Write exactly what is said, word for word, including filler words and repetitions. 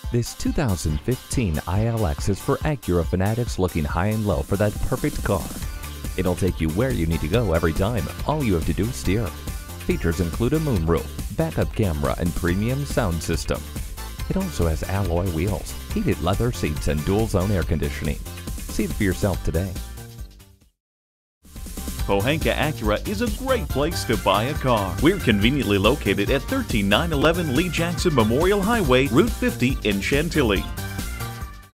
This two thousand fifteen I L X is for Acura fanatics looking high and low for that perfect car. It'll take you where you need to go every time. All you have to do is steer. Features include a moonroof, backup camera, and premium sound system. It also has alloy wheels, heated leather seats, and dual-zone air conditioning. See it for yourself today. Pohanka Acura is a great place to buy a car. We're conveniently located at one three nine one one Lee Jackson Memorial Highway, Route fifty in Chantilly.